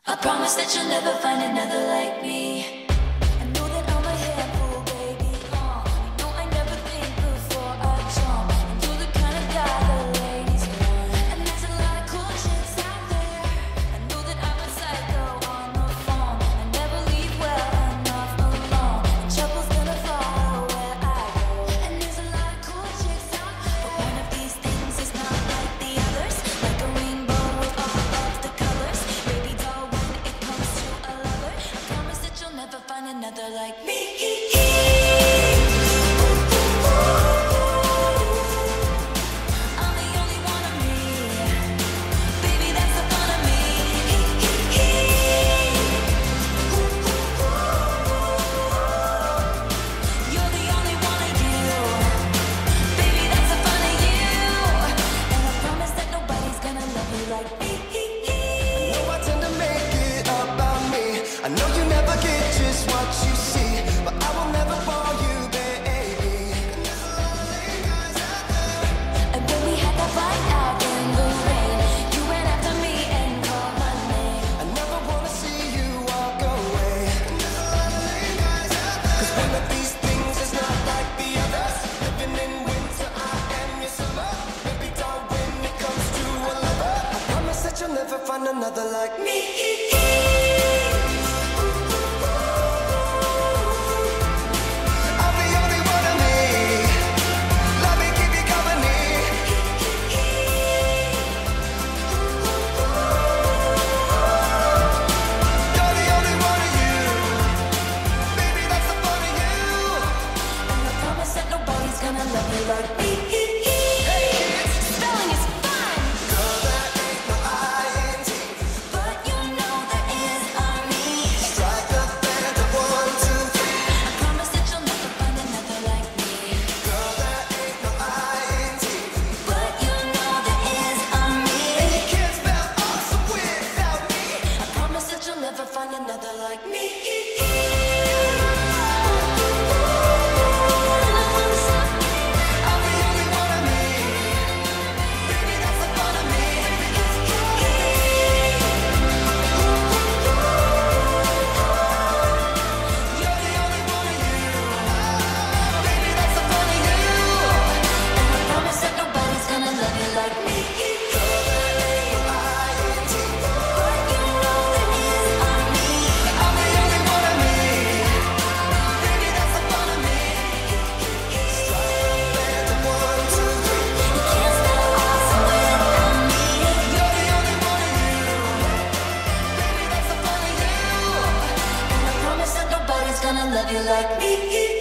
I promise that you'll never find another like me. I know that I'm a handful, baby. You know I never think before I jump. And you're the kind of guy the ladies want. And there's a lot of cool chicks out there. I know that I'm a psycho on the phone. I never leave well enough alone. And trouble's gonna follow where I go. And there's a lot of cool chicks out there. But one of these things is not like the others. Like a rainbow with all of the colors. Baby doll, when it comes to a lover, I promise that you'll never find another like me. I'm the only one of me. Baby, that's the fun of me. You're the only one of you. Baby, that's the fun of you. And I promise that nobody's gonna love you like me. I know I tend to make it about me. I know you never get just what you see, but I will never fall you, baby. And there's a lot of lame guys out there. And when we had that fight out in the rain, you ran after me and called my name. I never wanna see you walk away. And there's a lot of lame guys out there. 'Cause one of these things is not like the others. Living in winter, I am your summer. Baby doll, when it comes to a lover, I promise that you'll never find another like me. I'm the only one of me. Let me keep you company. You're the only one of you. Baby, that's the fun of you. And I promise that nobody's gonna love you like me. Spelling is fun, Girl, that ain't no INT. but you know there is on me. Strike the band of 1, 2, 3. I promise that you'll never find another like me. Girl, that ain't no INT. But you know there is on me. And you can't spell awesome without me. I promise that you'll never find another like me. I'm the only one of me. Baby, that's the fun of me. You're the only one of you. Baby, that's the fun of you. And I promise that nobody's gonna love you like me. Girl, that ain't no INT. But you know there is on me. I'm the only one of me. Baby, that's the fun of me. Strike the band of 1, 2, 3. You can't spell awesome without me. You're the only one of you. Baby, that's the fun of you. And I promise that nobody's gonna love you like me.